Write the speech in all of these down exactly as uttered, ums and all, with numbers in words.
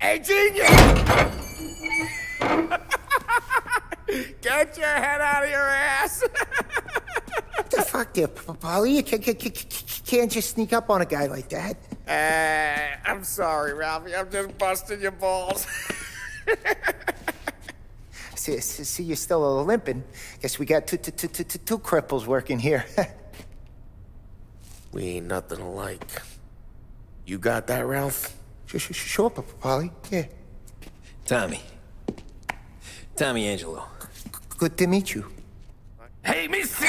Hey, genius! Get your head out of your ass! What the fuck there, Paulie? You can't, can't just sneak up on a guy like that. Uh, I'm sorry, Ralphie. I'm just busting your balls. see, see, you're still limping. Guess we got two, two, two, two, two cripples working here. We ain't nothing alike. You got that, Ralph? Sure, sure, sure, Paulie. Yeah. Tommy. Tommy Angelo. Good to meet you. Hej, misi!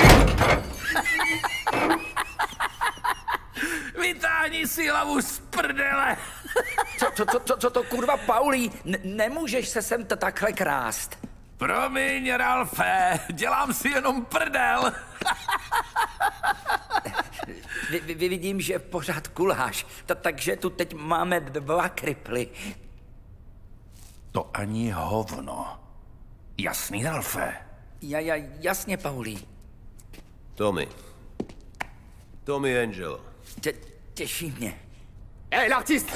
Vytáhni si hlavu z prdele! Co, co, co, co, co to kurva, Paulí? N nemůžeš se sem takhle krást. Promiň, Ralfe, dělám si jenom prdel. Vy, vy, vidím, že pořád kulháš, Ta, takže tu teď máme dva kriply. To ani hovno. Jasný, Ralfe? Ja, ja, jasně, Paulí. Tommy. Tommy Angelo. Tě, těší mě. Hé, l'artiste!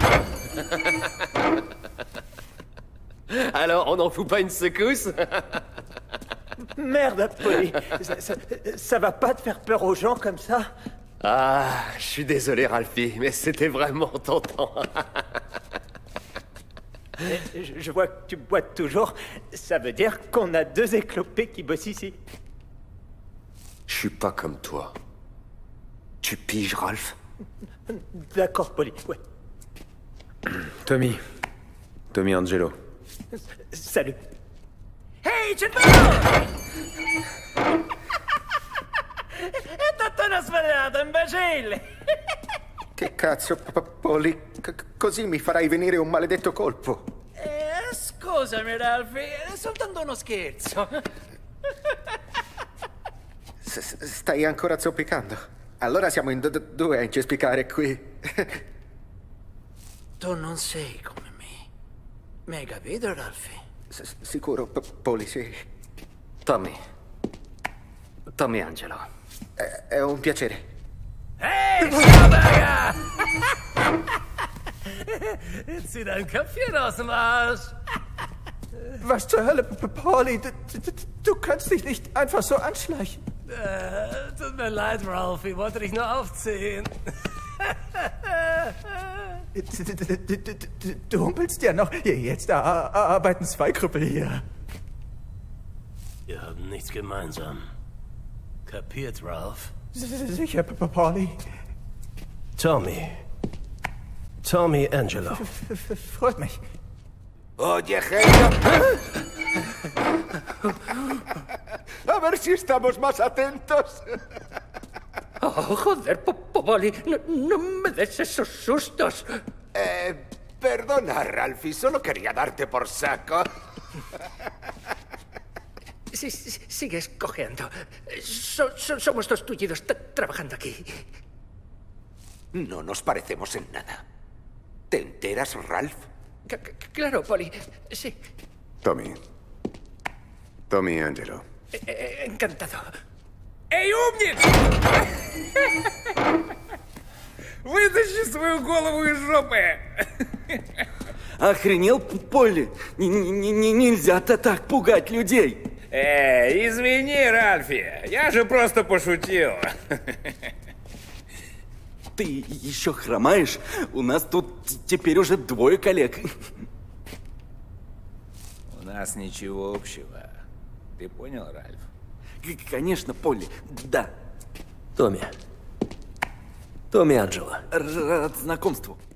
Alors, on n'en fout pas une secousse? Merde, Polly. Ça, ça, ça va pas te faire peur aux gens comme ça? Ah, je suis désolé, Ralphie, mais c'était vraiment tentant. je, je vois que tu boites toujours. Ça veut dire qu'on a deux éclopés qui bossent ici. Je suis pas comme toi. Tu piges, Ralph? D'accord, Polly, ouais. Tommy. Tommy Angelo. Salut. Hej, četlo! E tutto uno sfrenato, imbecille! Che cazzo, Polly? Così mi farai venire un maledetto colpo. Eh, scusami, Ralphie, è soltanto uno scherzo. S stai ancora zoppicando? Allora siamo in due a incespicare qui. Tu non sei come me. Mi hai capito, Ralphie? S sicuro, Polly, sì. Tommy. Tommy Angelo. È, è un piacere. Ehi, Schaberger! Sie dann kapieren ausmarsch. Was zur Hölle, Polly? Du, du, du kannst dich nicht einfach so anschleichen. Äh, tut mir leid, Ralph, ich wollte dich nur aufziehen. Du, du humpelst ja noch. Jetzt arbeiten zwei Krüppel hier. Wir haben nichts gemeinsam. Kapiert, Ralph? Sicher, Polly. Tommy. Tommy Angelo. Freut mich. Oye, genio. A ver si estamos más atentos. Oh, joder, Polly, no, no me des esos sustos. Eh, perdona, Ralphie, solo quería darte por saco. Sí, sí, sigues cojeando. So, so, somos dos tullidos trabajando aquí. No nos parecemos en nada. ¿Te enteras, Ralph? C claro, Polly. Sí. Tommy. Tommy Angelo. Eh, encantado. Эй, умник! Вытащи свою голову из жопы! Охренел, Полли? Нельзя-то так пугать людей. Эй, извини, Ральфи, я же просто пошутил. Ты еще хромаешь? У нас тут теперь уже двое коллег. У нас ничего общего. Ты понял, Ральф? Конечно, Полли, да. Томми. Томми Анджело. Рад знакомству.